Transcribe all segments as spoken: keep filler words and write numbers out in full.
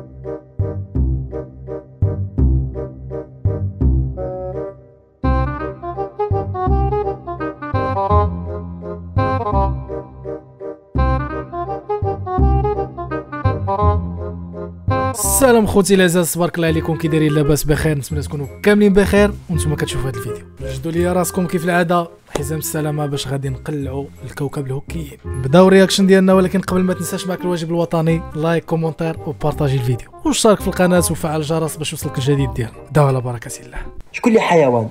السلام خوتي العزاز، تبارك الله عليكم، كي دايرين؟ لاباس بخير؟ نتمنى تكونوا كاملين بخير وانتم كتشوفوا هذا الفيديو. جدوا لي راسكم كيف العاده، حزام السلامه باش غادي نقلعوا الكوكب الهوكيين. نبداو الرياكشن ديالنا، ولكن قبل ما تنساش معك الواجب الوطني، لايك كومونتير وبارطاجي الفيديو واشترك في القناه وفعل الجرس باش يوصلك الجديد ديالنا. داو على بركه الله. شكون اللي حيوان؟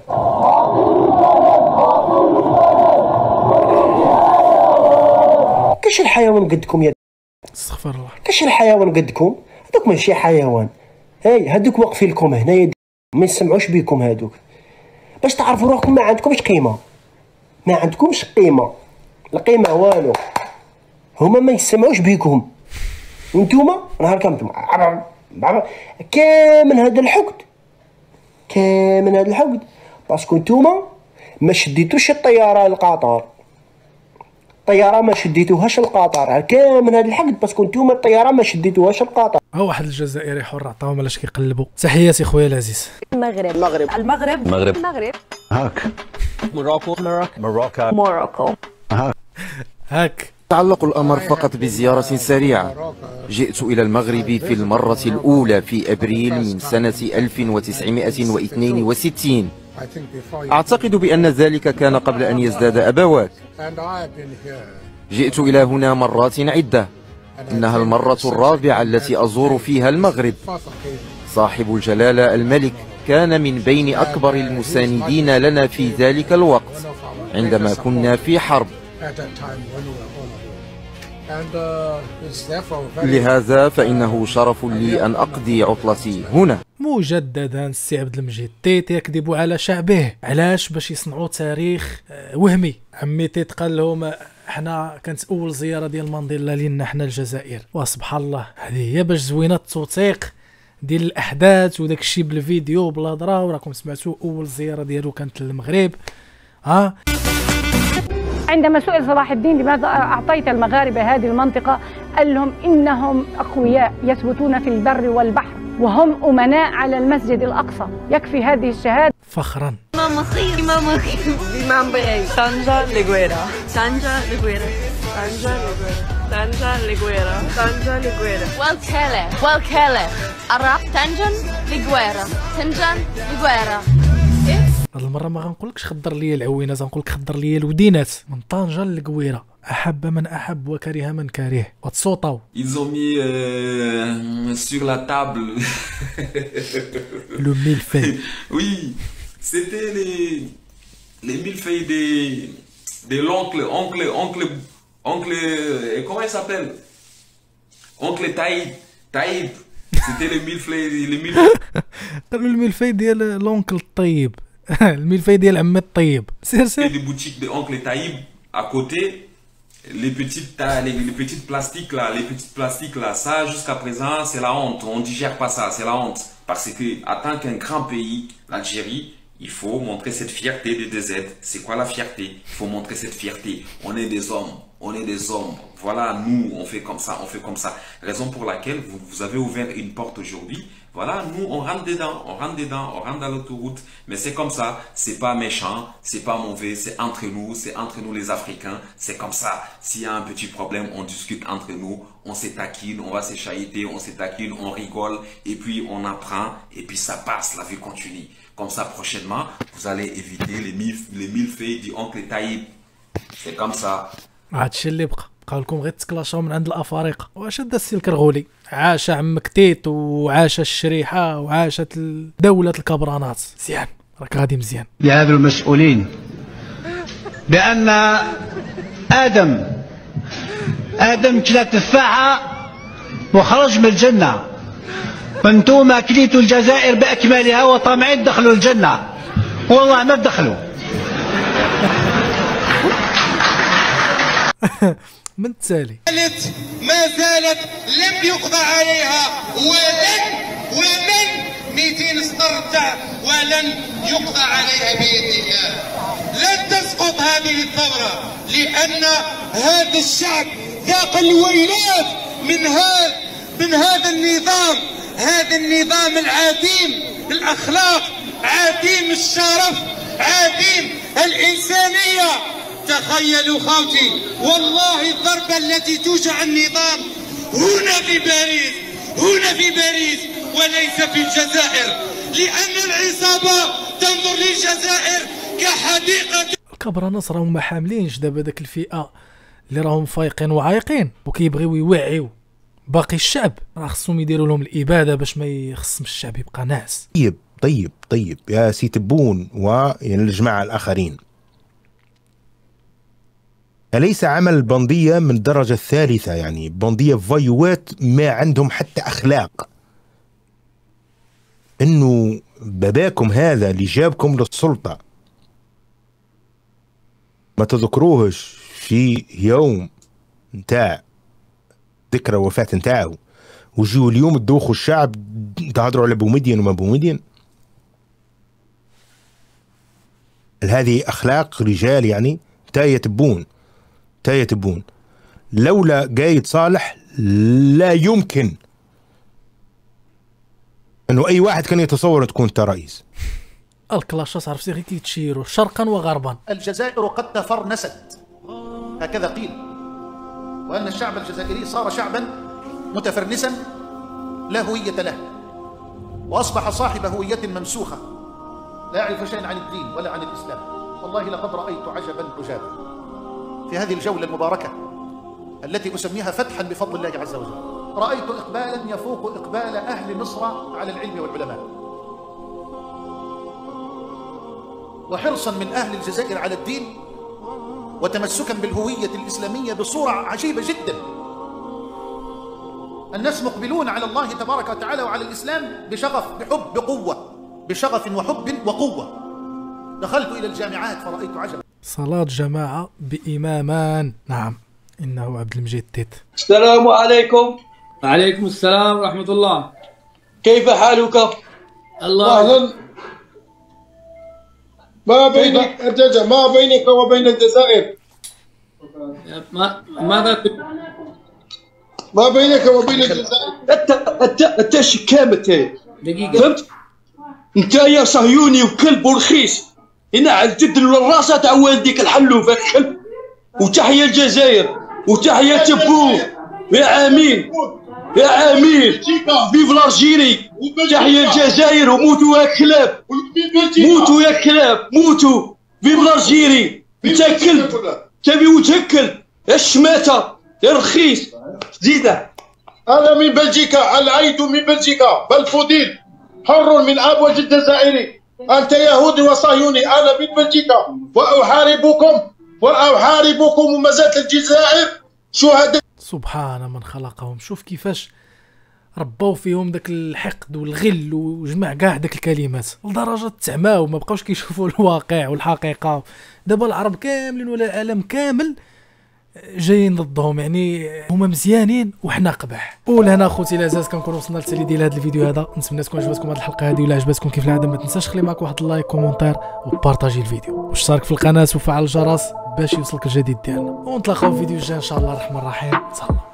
كاش الحيوان قدكم يا استغفر الله. كاش الحيوان قدكم؟ هذوك ماشي حيوان، هاي هذوك واقفين لكم هنايا ما يسمعوش بيكم. هذوك باش تعرفوا روحكم ما عندكمش قيمه، ما عندكمش قيمه، القيمه والو. هما ما يسمعوش بيكم، وانتوما نهار كامل كامل هذا الحقد، كامل هذا الحقد باسكو نتوما ما شديتوش الطياره للقطر. الطياره ما شديتوهاش القطر، كامل هذا الحقد باسكو نتوما الطياره ما شديتوهاش القطر. ها واحد الجزائري حر عطاهم علاش كيقلبوا. تحياتي خويا العزيز. المغرب المغرب المغرب المغرب المغرب هاك موروكو موروكو موروكو هاك. تعلق الأمر فقط بزيارة سريعة. جئت إلى المغرب في المرة الأولى في أبريل من سنة ألف وتسعمائة واثنين وستين. أعتقد بأن ذلك كان قبل أن يزداد أبواك. جئت إلى هنا مرات عدة، إنها المرة الرابعة التي أزور فيها المغرب. صاحب الجلالة الملك كان من بين أكبر المساندين لنا في ذلك الوقت عندما كنا في حرب، لهذا فإنه شرف لي أن أقضي عطلتي هنا. مجددا السي عبد المجيد. تيت يكذب على شعبه، علاش؟ باش يصنعوا تاريخ وهمي. عمي تيت قال لهم حنا كانت اول زياره ديال مانديلا لينا حنا الجزائر، وسبحان الله هذه هي باش زوينه التوثيق ديال الاحداث وداك الشيء بالفيديو بالهضره، وراكم سمعتوا اول زياره ديالو كانت للمغرب. ها عندما سئل صلاح الدين لماذا أعطيت المغاربة هذه المنطقة، قال لهم إنهم أقوياء يثبتون في البر والبحر وهم أمناء على المسجد الأقصى. يكفي هذه الشهادة فخرا. ماما خير ماما خير ماما بغي طنجة لغويرة طنجة لغويرة طنجة لغويرة طنجة لغويرة طنجة لغويرة والكالة والكالة أراق طنجة لغويرة طنجة لغويرة. هاد المره ما غنقولكش خضر ليا العوينات، غنقولك خضر ليا الودينات. من طنجة للقويره، احب من احب وكره من كره. وتصوطاو. Ils ont mis euh, sur la table le millefeuille. Oui, c'était les les millefeuilles des de l'oncle oncle oncle oncle et comment il s'appelle? Oncle Taïb Taïb. C'était les millefeuilles les millefeuilles. قالوا الميلفاي ديال لونكل الطيب. الميلفاي ديال عمي الطيب. سير سير. Des boutiques de oncle Taïb à côté. Les petites les, les petites plastiques là, les petites plastiques là, ça jusqu'à présent c'est la honte. On digère pas ça, c'est la honte. Parce que en tant qu'un grand pays, l'Algérie, il faut montrer cette fierté des D Z. C'est quoi la fierté? Il faut montrer cette fierté. On est des hommes, on est des hommes. Voilà, nous on fait comme ça, on fait comme ça. Raison pour laquelle vous, vous avez ouvert une porte aujourd'hui. Voilà, nous on rentre dedans, on rentre dedans, on rentre dans l'autoroute, mais c'est comme ça, c'est pas méchant, c'est pas mauvais, c'est entre nous, c'est entre nous les Africains, c'est comme ça. S'il y a un petit problème, on discute entre nous, on se taquine, on va se chahuter, on se taquine, on rigole, et puis on apprend, et puis ça passe, la vie continue. Comme ça, prochainement, vous allez éviter les mille, les mille faits du oncle Taïb. C'est comme ça. هادشي اللي بقى بقاو لكم غير تكلاشاو من عند الافارقه. واش هذا السي الكرغولي؟ عاش عمك تيت وعاش الشريحه وعاشت دوله الكبرانات. مزيان، راك غادي مزيان. لهذا المسؤولين بان ادم ادم كلا تفاحه وخرج من الجنه، وانتم كليتوا الجزائر باكملها وطامعين تدخلوا الجنه، والله ما تدخلوا. من التالي ما زالت لم يقضى عليها ولن ومن مئتين سطر تاع ولن يقضى عليها بإذن الله. لن تسقط هذه الثورة لأن هذا الشعب ذاق الويلات من هذا من هذا النظام هذا النظام العديم الأخلاق، عديم الشرف، عديم الإنسانية. تخيلوا خوتي، والله الضربة التي توجع النظام هنا في باريس، هنا في باريس وليس في الجزائر، لأن العصابة تنظر للجزائر كحديقة. الكبرانس راهم ما حاملينش دابا داك الفئة اللي راهم فايقين وعايقين وكيبغيو يوعيو باقي الشعب، راه خصهم يديروا لهم الإبادة باش ما يخصم الشعب يبقى ناعس. طيب طيب طيب يا سي تبون والجماعة الآخرين، أليس عمل البندية من الدرجة الثالثة؟ يعني بندية فايوات ما عندهم حتى أخلاق. إنه باباكم هذا اللي جابكم للسلطة ما تذكروهش في يوم نتاع ذكرى وفاة نتاعو، وجيو اليوم تدوخوا الشعب تهضروا على بومدين وما بومدين؟ هذه أخلاق رجال يعني؟ تاية تبون تاية تبون. لولا قايد صالح لا يمكن انه اي واحد كان يتصور تكون انت رئيس. الكلاشات عرفتي غير كيتشيروا شرقا وغربا. الجزائر قد تفرنست هكذا قيل، وان الشعب الجزائري صار شعبا متفرنسا لا هوية له، واصبح صاحب هوية ممسوخة لا يعرف شيئا عن الدين ولا عن الاسلام. والله لقد رأيت عجبا عجابا في هذه الجولة المباركة التي أسميها فتحا بفضل الله عز وجل. رأيت إقبالا يفوق إقبال أهل مصر على العلم والعلماء، وحرصا من أهل الجزائر على الدين، وتمسكا بالهوية الإسلامية بصورة عجيبة جدا. الناس مقبلون على الله تبارك وتعالى وعلى الإسلام بشغف، بحب، بقوة، بشغف وحب وقوة. دخلت إلى الجامعات فرأيت عجبا. صلاة جماعة بإمامان، نعم إنه عبد المجيد تيت. السلام عليكم. وعليكم السلام ورحمة الله. كيف حالك؟ الله أهلا. ما بينك الجزائر ما بينك وبين الجزائر؟ ما ماذا ما بينك وبين الجزائر؟ أنت أنت أنت شكامة دقيقة، فهمت؟ أنت يا صهيوني وكلب ورخيص، هنا على الجدل والراسة تاع والديك الحلوفة الكلب. وتحية الجزائر وتحية تبو يا عامين يا عامين، فيف لارجيري، تحية الجزائر وموتوا يا كلاب، موتوا يا كلاب موتوا، فيف لارجيري. انت كلب تبي وتهكل يا الشماتة يا رخيص زيدة. أنا من بلجيكا، العيد من بلجيكا، بالفوديل حر من أبوج الجزائري. أنت يهودي وصهيوني، أنا من بلجيكا وأحاربكم وأحاربكم وما زالت الجزائر شهداء. سبحان من خلقهم. شوف كيفاش ربوا فيهم داك الحقد والغل وجمع كاع داك الكلمات لدرجه تعماو ما بقاوش كيشوفوا الواقع والحقيقه. دابا العرب كاملين ولا العالم كامل جايين ضدهم، يعني هما مزيانين وحنا قبح. ولهنا اخوتي العزاز كنكون وصلنا للتالي ديال هذا الفيديو هذا. نتمنى تكون عجبتكم هذه الحلقه هذه، ولا عجبتكم كيف العاده ما تنساش خلي معك واحد اللايك كومونتير وبارطاجي الفيديو واشترك في القناه وفعل الجرس باش يوصلك الجديد ديالنا، ونتلاقاو في الفيديو الجاي ان شاء الله الرحمن الرحيم. صلى